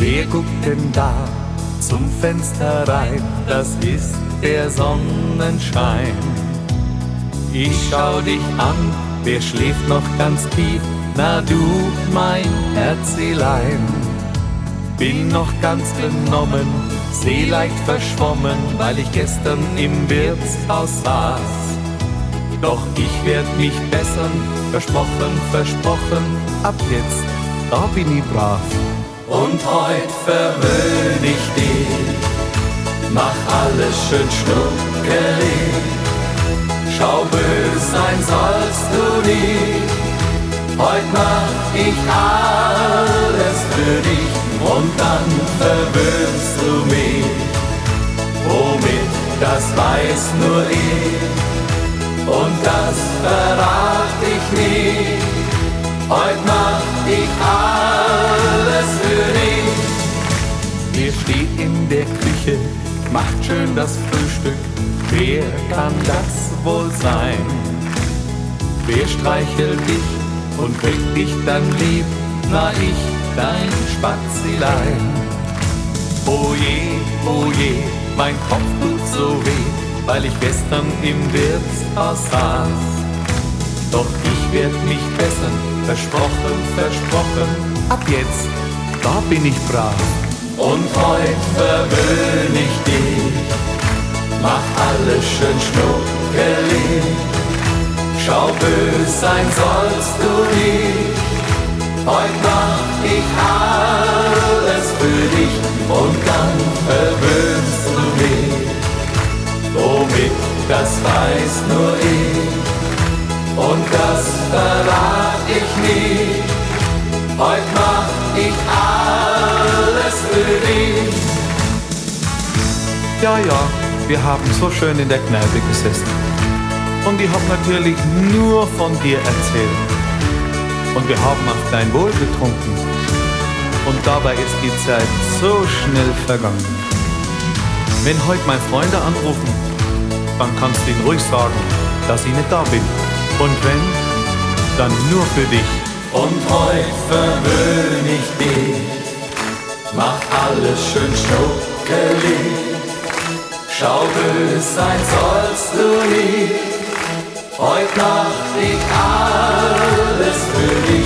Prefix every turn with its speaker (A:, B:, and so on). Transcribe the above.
A: Wer guckt denn da zum Fenster rein? Das ist der Sonnenschein. Ich schau dich an, wer schläft noch ganz tief? Na du, mein Herzelein. Bin noch ganz benommen, seh leicht verschwommen, weil ich gestern im Wirtshaus saß. Doch ich werd mich bessern, versprochen, versprochen, ab jetzt, da bin ich brav. Und heut verwöhn ich dich, mach alles schön schnuckelig. Schau, bös sein sollst du nie, heut mach ich alles für dich und dann verwöhnst du mich. Womit, das weiß nur ich und das verrat ich nie. Heut mach ich alles für dich. Ihr steht in der Küche, macht schön das Frühstück. Wer kann das wohl sein? Wer streichelt dich und kriegt dich dann lieb? Na ich, dein Spazilein. Oh je, mein Kopf tut so weh, weil ich gestern im Wirtshaus saß. Doch ich werd mich bessern, versprochen, versprochen, ab jetzt, da bin ich brav. Und heut verwöhn ich dich, mach alles schön schnuckelig. Schau, bös sein sollst du nie, heut mach ich alles für dich und dann verwöhnst du mich. Womit, das weiß nur ich und das verrat ich nie. Heut mach ich alles für dich. Ja, wir haben so schön in der Kneipe gesessen. Und ich hab natürlich nur von dir erzählt. Und wir haben auf dein Wohl getrunken. Und dabei ist die Zeit so schnell vergangen. Wenn heute meine Freunde anrufen, dann kannst du ihnen ruhig sagen, dass ich nicht da bin. Und wenn, dann nur für dich. Und heut verwöhn ich dich, mach alles schön schnuckelig. Schau, bös sein sollst du nie, heut mach ich alles für dich.